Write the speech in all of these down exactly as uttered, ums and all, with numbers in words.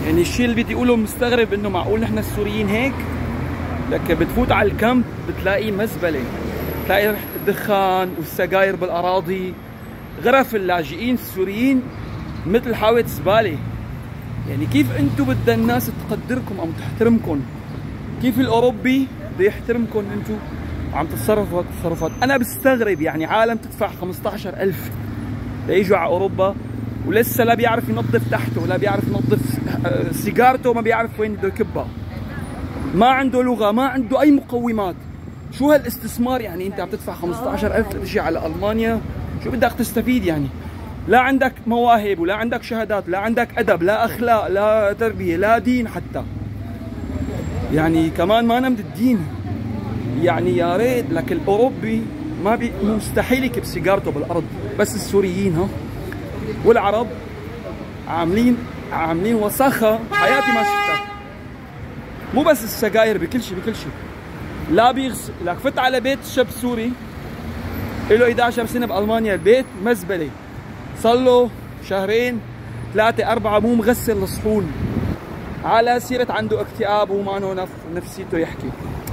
يعني الشيء اللي بدي اقوله مستغرب انه معقول نحن السوريين هيك؟ لك بتفوت على الكامب بتلاقي مزبله، بتلاقي ريحه الدخان والسجاير بالاراضي، غرف اللاجئين السوريين مثل حاويه زباله. يعني كيف انتم بدها الناس تقدركم او تحترمكم؟ كيف الاوروبي بده يحترمكم انتم وعم تتصرفوا هيك تصرفات؟ انا بستغرب يعني عالم تدفع خمسة عشر ألف ليجوا على اوروبا ولسه لا بيعرف ينظف تحته ولا بيعرف ينظف سيجارته، ما بيعرف وين بده يكبها، ما عنده لغه، ما عنده اي مقومات. شو هالاستثمار يعني؟ انت عم تدفع خمسة عشر ألف لتجي على المانيا، شو بدك تستفيد يعني؟ لا عندك مواهب ولا عندك شهادات، لا عندك ادب، لا اخلاق، لا تربيه، لا دين حتى. يعني كمان ما نمد الدين. يعني يا ريت لك الاوروبي ما بي مستحيل يكب سيجارته بالارض، بس السوريين ها والعرب عاملين عاملين وساخه حياتي ما شفتها. مو بس السجاير، بكل شيء بكل شيء. لا بيغسل، لك فت على بيت شاب سوري له إحدى عشرة سنه بالمانيا، البيت مزبله، صار له شهرين ثلاثه اربعه مو مغسل الصحون، على سيره عنده اكتئاب وما نف... نفسيته يحكي.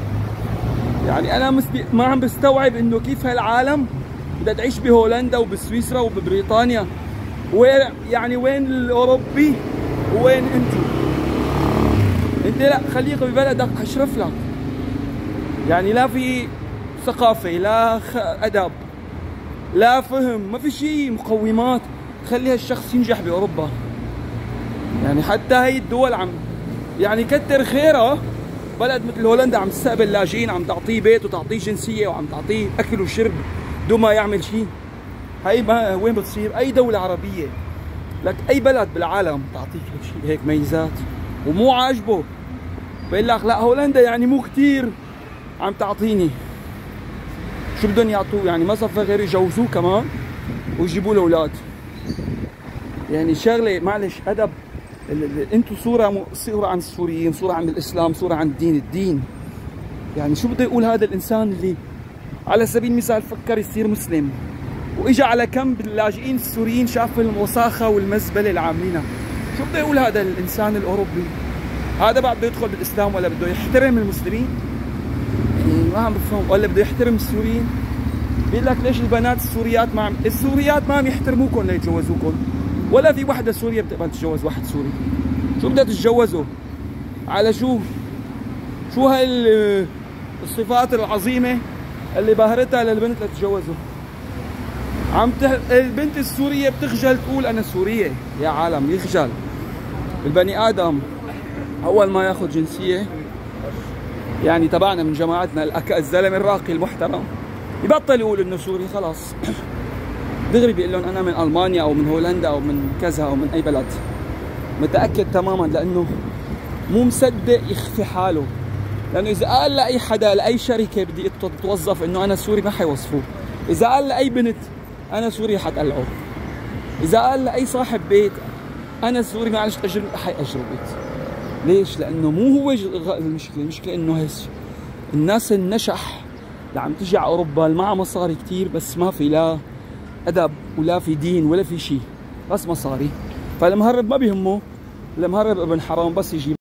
يعني انا مسبي... ما عم بستوعب انه كيف هالعالم بدها تعيش بهولندا وبسويسرا وببريطانيا. وين يعني وين الاوروبي وين انتو؟ انت لا خليك ببلدك اشرف لك. يعني لا في ثقافه، لا خ... ادب، لا فهم، ما في شيء مقومات تخلي هالشخص ينجح باوروبا. يعني حتى هي الدول عم يعني كتر خيرها، بلد مثل هولندا عم تستقبل لاجئين، عم تعطيه بيت وتعطيه جنسيه وعم تعطيه اكل وشرب دون ما يعمل شيء. هي ما وين بتصير؟ اي دوله عربيه، لك اي بلد بالعالم تعطيك هيك ميزات ومو عاجبه بقول لك لا هولندا يعني مو كثير عم تعطيني. شو بدهم يعطوه يعني؟ ما صفى غير يجوزوه كمان ويجيبوا له اولاد. يعني شغله معلش ادب. انتم صوره صوره عن السوريين، صوره عن الاسلام، صوره عن الدين. الدين يعني شو بده يقول هذا الانسان اللي على سبيل المثال فكر يصير مسلم واجى على كامب اللاجئين السوريين شاف الوساخه والمزبله اللي عاملينها؟ شو بده يقول هذا الانسان الاوروبي؟ هذا بعد بده يدخل بالاسلام ولا بده يحترم المسلمين؟ يعني ما عم بفهم. ولا بده يحترم السوريين؟ بيقول لك ليش البنات السوريات ما عم السوريات ما عم يحترموكم ليتجوزوكم؟ ولا في وحده سوريه بتقبل تتجوز واحد سوري. شو بدها تتجوزه؟ على شو؟ شو هاي الصفات العظيمه اللي باهرتها للبنت لتتجوزه؟ عم تح... البنت السوريه بتخجل تقول انا سوريه. يا عالم يخجل البني ادم اول ما ياخذ جنسيه يعني تبعنا من جماعتنا الأك... الزلمه الراقي المحترم يبطل يقول انه سوري، خلاص دغري بيقول لهم انا من المانيا او من هولندا او من كذا او من اي بلد. متاكد تماما لانه مو مصدق يخفي حاله، لانه اذا قال لاي حدا لاي شركه بدي توظف انه انا سوري ما حيوظفوه، اذا قال لاي بنت انا سوري حتقلعه، اذا قال لاي صاحب بيت انا سوري معلش اجر حيأجروا بيت. ليش؟ لانه مو هو المشكله، المشكله انه هيك الناس النشح اللي عم تجي على اوروبا اللي معها مصاري كثير بس ما في لا ادب ولا في دين ولا في شيء، بس مصاري. فالمهرب ما بيهمه، المهرب ابن حرام بس يجيب